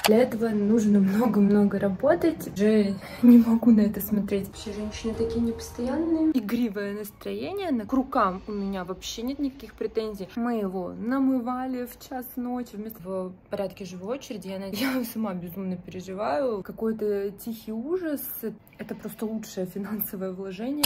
Для этого нужно много-много работать. Уже не могу на это смотреть. Вообще женщины такие непостоянные. Игривое настроение. К рукам у меня вообще нет никаких претензий. Мы его намывали в час ночи. Вместо в порядке живой очереди я сама безумно переживаю. Какой-то тихий ужас. Это просто лучшее финансовое вложение.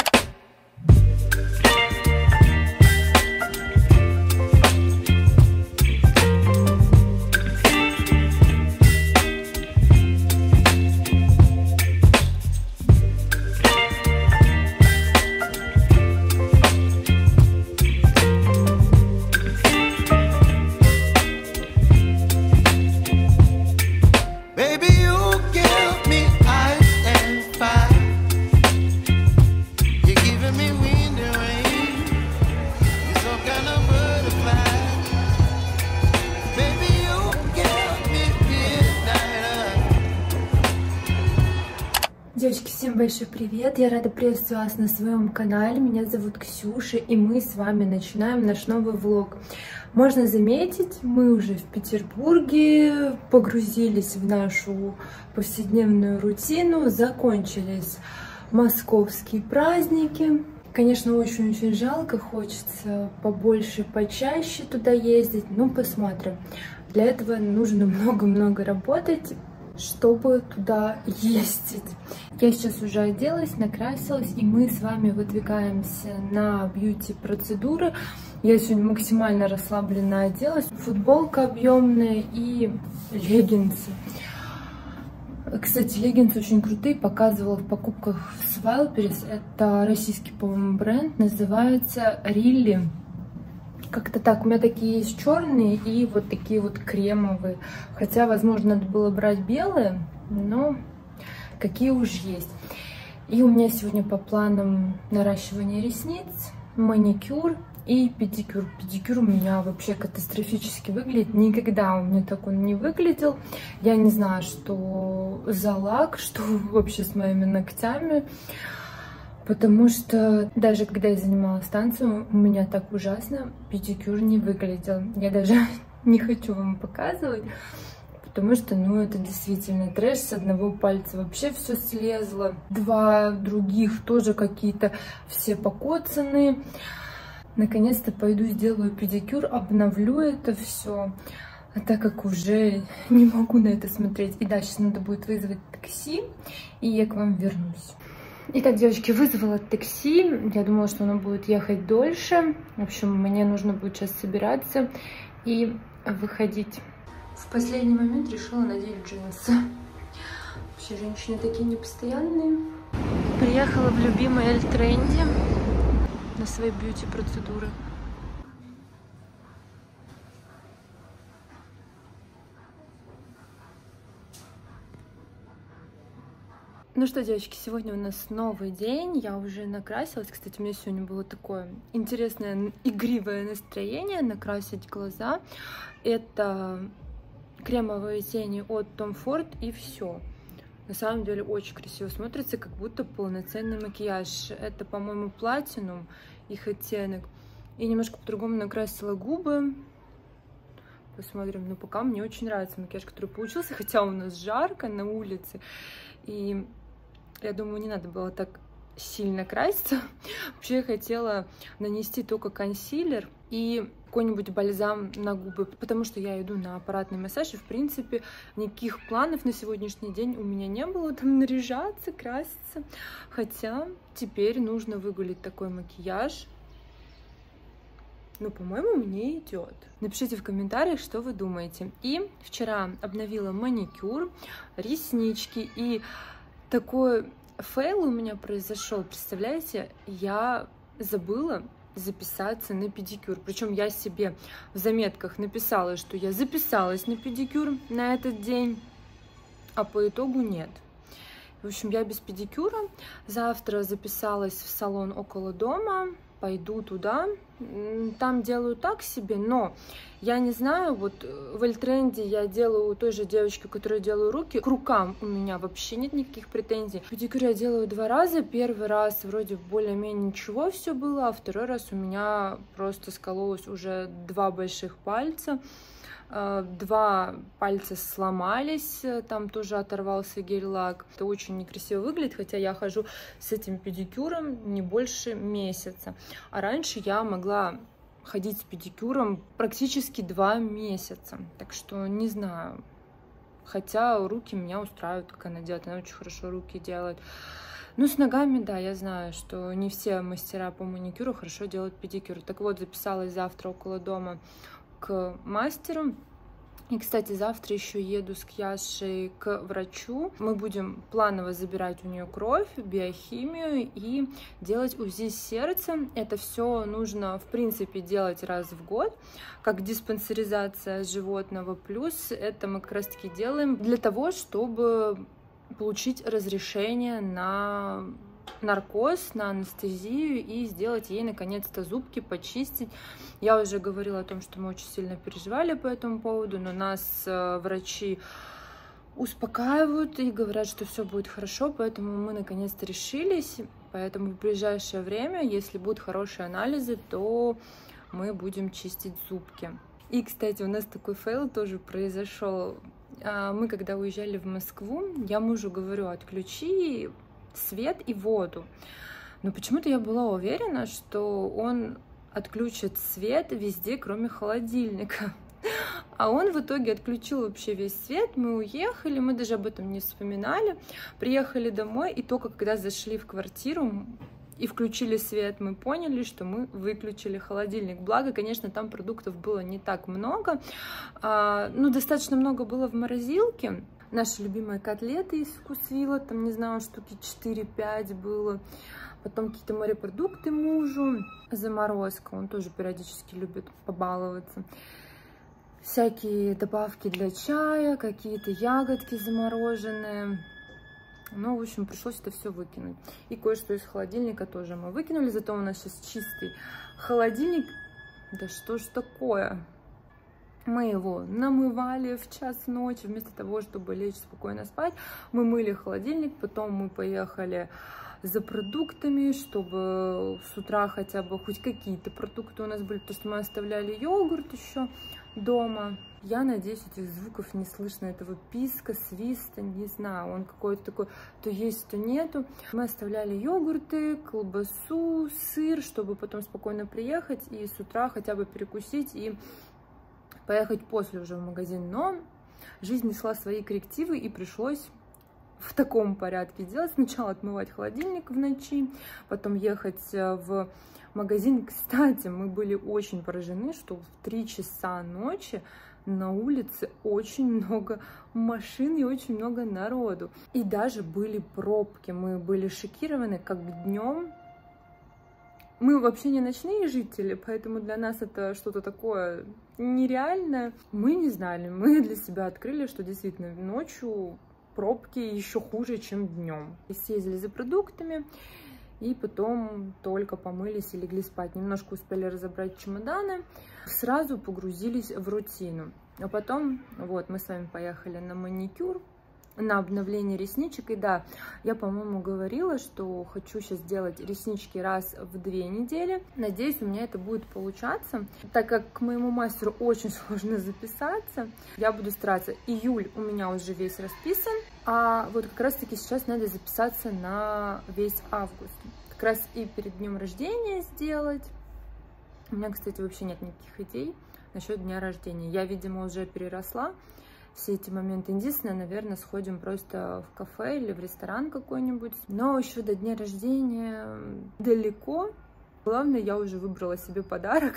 Девочки, всем большой привет! Я рада приветствовать вас на своем канале. Меня зовут Ксюша, и мы с вами начинаем наш новый влог. Можно заметить, мы уже в Петербурге, погрузились в нашу повседневную рутину, закончились московские праздники. Конечно, очень-очень жалко, хочется побольше, почаще туда ездить, но посмотрим. Для этого нужно много-много работать, чтобы туда ездить. Я сейчас уже оделась, накрасилась, и мы с вами выдвигаемся на бьюти-процедуры. Я сегодня максимально расслабленно оделась. Футболка объемная и леггинсы. Кстати, леггинсы очень крутые, показывала в покупках в Wildberries. Это российский, по-моему, бренд, называется Рилли. Как-то так, у меня такие есть черные и вот такие вот кремовые. Хотя, возможно, надо было брать белые, но какие уж есть. И у меня сегодня по планам наращивание ресниц, маникюр и педикюр. Педикюр у меня вообще катастрофически выглядит. Никогда у меня так он не выглядел. Я не знаю, что за лак, что вообще с моими ногтями. Потому что даже когда я занималась танцем, у меня так ужасно педикюр не выглядел. Я даже не хочу вам показывать, потому что, ну, это действительно трэш. С одного пальца вообще все слезло. Два других тоже какие-то все покоцанные. Наконец-то пойду сделаю педикюр, обновлю это все. А так как уже не могу на это смотреть. И да, сейчас надо будет вызвать такси, и я к вам вернусь. Итак, девочки, вызвала такси. Я думала, что оно будет ехать дольше. В общем, мне нужно будет сейчас собираться и выходить. В последний момент решила надеть джинсы. Вообще, женщины такие непостоянные. Приехала в любимый Эль Тренди на свои бьюти-процедуры. Ну что, девочки, сегодня у нас новый день, я уже накрасилась. Кстати, у меня сегодня было такое интересное, игривое настроение накрасить глаза. Это кремовые тени от Tom Ford, и все. На самом деле очень красиво смотрится, как будто полноценный макияж. Это, по-моему, платинум, их оттенок. И немножко по-другому накрасила губы. Посмотрим. Но пока мне очень нравится макияж, который получился, хотя у нас жарко на улице. И я думаю, не надо было так сильно краситься. Вообще я хотела нанести только консилер и какой-нибудь бальзам на губы, потому что я иду на аппаратный массаж, и в принципе никаких планов на сегодняшний день у меня не было там наряжаться, краситься. Хотя теперь нужно выгулить такой макияж. Ну, по-моему, мне идет. Напишите в комментариях, что вы думаете. И вчера обновила маникюр, реснички, и такой фейл у меня произошел. Представляете, я забыла записаться на педикюр. Причем я себе в заметках написала, что я записалась на педикюр на этот день, а по итогу нет. В общем, я без педикюра. Завтра записалась в салон около дома. Пойду туда. там делаю так себе, но я не знаю, вот в Эльтренде я делаю у той же девочки, у которой делаю руки, к рукам у меня вообще нет никаких претензий. Педикюр я делаю 2 раза, первый раз вроде более-менее ничего все было, а второй раз у меня просто скололось уже 2 больших пальца. 2 пальца сломались, там тоже оторвался гель-лак. Это очень некрасиво выглядит, хотя я хожу с этим педикюром не больше месяца. А раньше я могла ходить с педикюром практически 2 месяца. Так что не знаю. Хотя руки меня устраивают, как она делает. Она очень хорошо руки делает. Ну, с ногами, да, я знаю, что не все мастера по маникюру хорошо делают педикюр. Так вот, записалась завтра около дома к мастеру. И, кстати, завтра еще еду с Кьяшей к врачу. Мы будем планово забирать у нее кровь, биохимию и делать УЗИ сердца. Это все нужно, в принципе, делать раз в год, как диспансеризация животного. Плюс это мы как раз-таки делаем для того, чтобы получить разрешение на наркоз, на анестезию и сделать ей наконец-то зубки, почистить. Я уже говорила о том, что мы очень сильно переживали по этому поводу, но нас врачи успокаивают и говорят, что все будет хорошо, поэтому мы наконец-то решились. Поэтому в ближайшее время, если будут хорошие анализы, то мы будем чистить зубки. И, кстати, у нас такой фейл тоже произошел. Мы, когда уезжали в Москву, я мужу говорю: отключи свет и воду. Но почему-то я была уверена, что он отключит свет везде, кроме холодильника. А он в итоге отключил вообще весь свет. Мы уехали, мы даже об этом не вспоминали. Приехали домой, и только когда зашли в квартиру и включили свет, мы поняли, что мы выключили холодильник. Благо, конечно, там продуктов было не так много. Ну, достаточно много было в морозилке. Наши любимые котлеты из Вкусвилла, там, не знаю, штуки 4-5 было. Потом какие-то морепродукты мужу. Заморозка, он тоже периодически любит побаловаться. Всякие добавки для чая, какие-то ягодки замороженные. Ну, в общем, пришлось это все выкинуть. И кое-что из холодильника тоже мы выкинули. Зато у нас сейчас чистый холодильник. Да что ж такое? Мы его намывали в час ночи, вместо того, чтобы лечь спокойно спать. Мы мыли холодильник, потом мы поехали за продуктами, чтобы с утра хотя бы хоть какие-то продукты у нас были, потому что мы оставляли йогурт еще дома. Я надеюсь, этих звуков не слышно, этого писка, свиста, не знаю, он какой-то такой, то есть, то нету. Мы оставляли йогурты, колбасу, сыр, чтобы потом спокойно приехать и с утра хотя бы перекусить и поехать после уже в магазин. Но жизнь несла свои коррективы, и пришлось в таком порядке делать. Сначала отмывать холодильник в ночи, потом ехать в магазин. Кстати, мы были очень поражены, что в 3 часа ночи на улице очень много машин и очень много народу. И даже были пробки. Мы были шокированы, как днем. Мы вообще не ночные жители, поэтому для нас это что-то такое нереальное. Мы не знали, мы для себя открыли, что действительно ночью пробки еще хуже, чем днем. Съездили за продуктами и потом только помылись и легли спать. Немножко успели разобрать чемоданы, сразу погрузились в рутину. А потом, вот, мы с вами поехали на маникюр, на обновление ресничек. И да, я, по-моему, говорила, что хочу сейчас делать реснички раз в 2 недели. Надеюсь, у меня это будет получаться. Так как к моему мастеру очень сложно записаться, я буду стараться. Июль у меня уже весь расписан, а вот как раз-таки сейчас надо записаться на весь август. Как раз и перед днем рождения сделать. У меня, кстати, вообще нет никаких идей насчет дня рождения. Я, видимо, уже переросла все эти моменты. Единственное, наверное, сходим просто в кафе или в ресторан какой-нибудь. Но еще до дня рождения далеко. Главное, я уже выбрала себе подарок.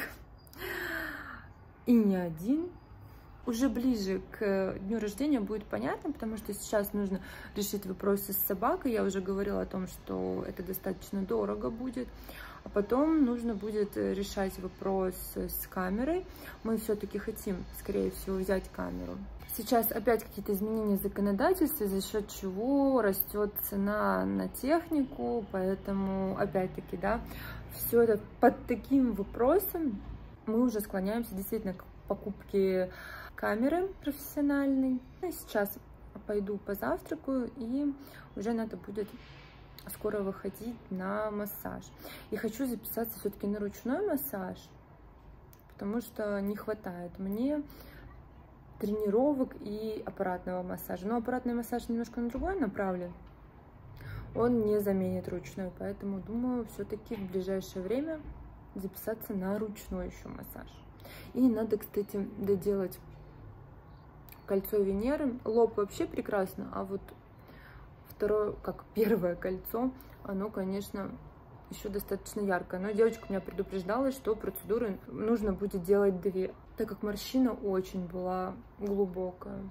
И не один. Уже ближе к дню рождения будет понятно, потому что сейчас нужно решить вопросы с собакой. Я уже говорила о том, что это достаточно дорого будет. А потом нужно будет решать вопрос с камерой. Мы все-таки хотим, скорее всего, взять камеру. Сейчас опять какие-то изменения в законодательстве, за счет чего растет цена на технику, поэтому опять-таки, да, все это под таким вопросом мы уже склоняемся действительно к покупке камеры профессиональной. Сейчас пойду позавтракаю, и уже надо будет скоро выходить на массаж. И хочу записаться все-таки на ручной массаж, потому что не хватает мне тренировок и аппаратного массажа. Но аппаратный массаж немножко на другой направлен. Он не заменит ручной, поэтому думаю все-таки в ближайшее время записаться на ручной еще массаж. И надо, кстати, доделать кольцо Венеры. Лоб вообще прекрасно, а вот второе, как первое кольцо, оно, конечно, еще достаточно яркое. Но девочка меня предупреждала, что процедуры нужно будет делать 2, так как морщина очень была глубокая.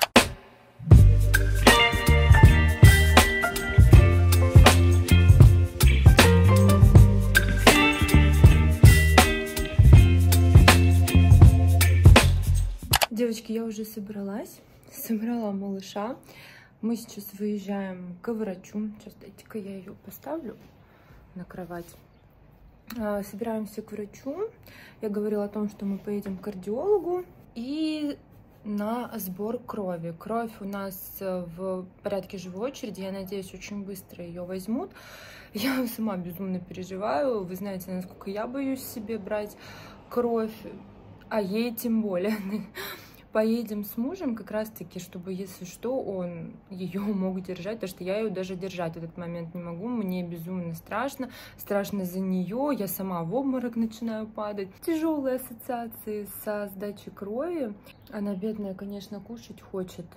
Девочки, я уже собрала малыша. Мы сейчас выезжаем к врачу. Сейчас дайте-ка я ее поставлю на кровать. Собираемся к врачу. Я говорила о том, что мы поедем к кардиологу и на сбор крови. Кровь у нас в порядке живой очереди. Я надеюсь, очень быстро ее возьмут. Я сама безумно переживаю. Вы знаете, насколько я боюсь себе брать кровь, а ей тем более. Поедем с мужем как раз-таки, чтобы, если что, он ее мог держать, потому что я ее даже держать в этот момент не могу, мне безумно страшно, страшно за нее, я сама в обморок начинаю падать. Тяжелые ассоциации со сдачей крови. Она, бедная, конечно, кушать хочет.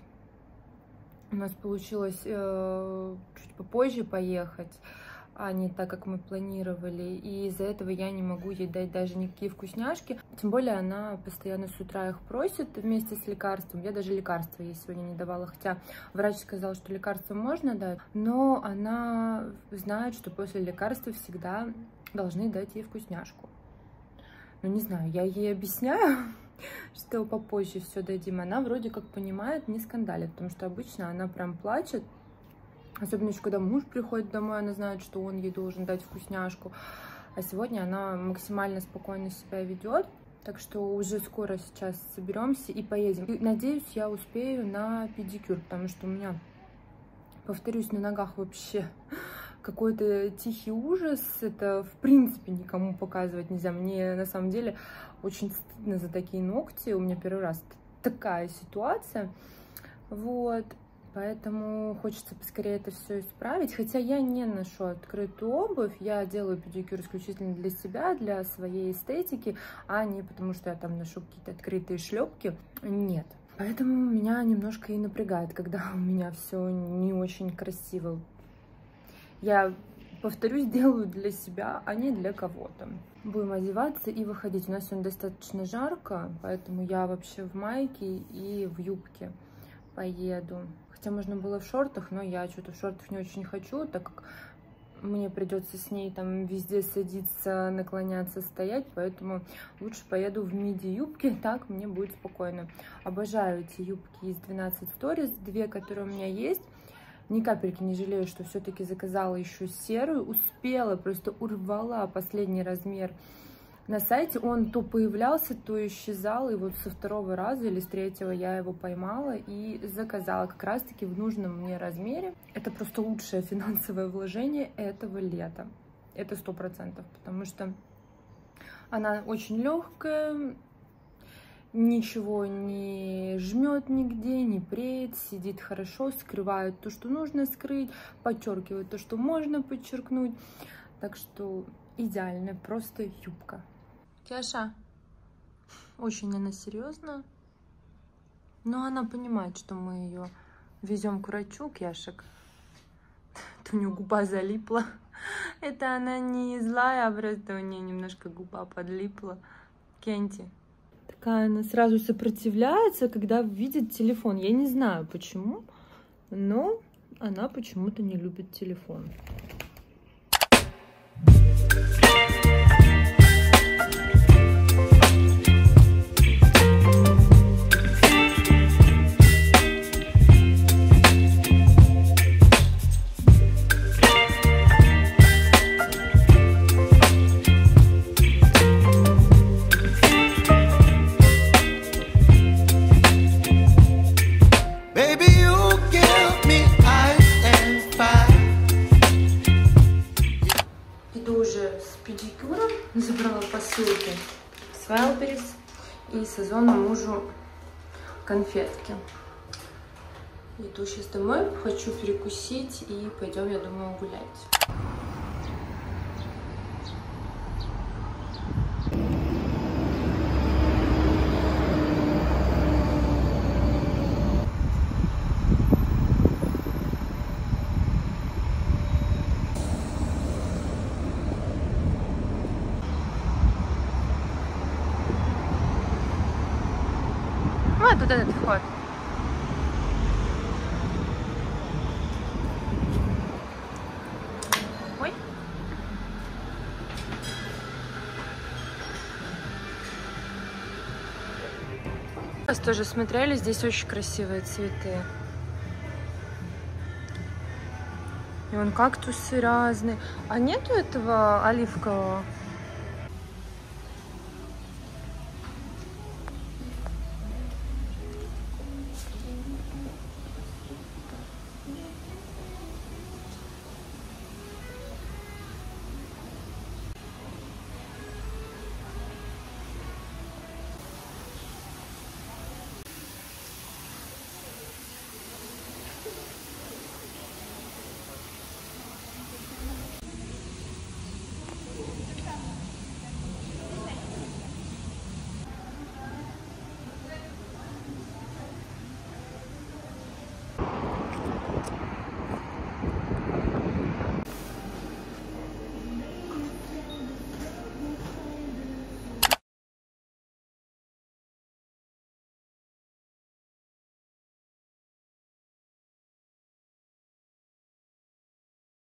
У нас получилось чуть попозже поехать, а не так, как мы планировали, и из-за этого я не могу ей дать даже никакие вкусняшки, тем более она постоянно с утра их просит вместе с лекарством. Я даже лекарства ей сегодня не давала, хотя врач сказал, что лекарства можно дать, но она знает, что после лекарства всегда должны дать ей вкусняшку. Ну, не знаю, я ей объясняю, что попозже все дадим, она вроде как понимает, не скандалит, потому что обычно она прям плачет. Особенно еще, когда муж приходит домой, она знает, что он ей должен дать вкусняшку. А сегодня она максимально спокойно себя ведет. Так что уже скоро сейчас соберемся и поедем. И, надеюсь, я успею на педикюр, потому что у меня, повторюсь, на ногах вообще какой-то тихий ужас. Это, в принципе, никому показывать нельзя. Мне, на самом деле, очень стыдно за такие ногти. У меня первый раз такая ситуация. Вот. Поэтому хочется поскорее это все исправить. Хотя я не ношу открытую обувь, я делаю педикюр исключительно для себя, для своей эстетики, а не потому, что я там ношу какие-то открытые шлепки. Нет. Поэтому меня немножко и напрягает, когда у меня все не очень красиво. Я, повторюсь, делаю для себя, а не для кого-то. Будем одеваться и выходить. У нас сегодня достаточно жарко, поэтому я вообще в майке и в юбке поеду. Хотя можно было в шортах, но я что-то в шортах не очень хочу, так как мне придется с ней там везде садиться, наклоняться, стоять, поэтому лучше поеду в миди-юбке, так мне будет спокойно. Обожаю эти юбки из 12 Stories, 2, которые у меня есть. Ни капельки не жалею, что все-таки заказала еще серую, успела, просто урвала последний размер на сайте. Он то появлялся, то исчезал, и вот со 2-го раза или с 3-го я его поймала и заказала как раз-таки в нужном мне размере. Это просто лучшее финансовое вложение этого лета. Это 100%, потому что она очень легкая, ничего не жмет нигде, не преет, сидит хорошо, скрывает то, что нужно скрыть, подчеркивает то, что можно подчеркнуть. Так что идеальная просто юбка. Кеша, очень она серьезно, но она понимает, что мы ее везем к врачу, Кешек. У нее губа залипла. Это она не злая, а просто у нее немножко губа подлипла. Кенти. Такая она сразу сопротивляется, когда видит телефон. Я не знаю почему, но она почему-то не любит телефон. мужу конфетки. Иду сейчас домой, хочу перекусить и пойдем, я думаю, гулять. Вот тут этот вход. Ой. Сейчас тоже смотрели, здесь очень красивые цветы. И вон кактусы разные. А нету этого оливкового?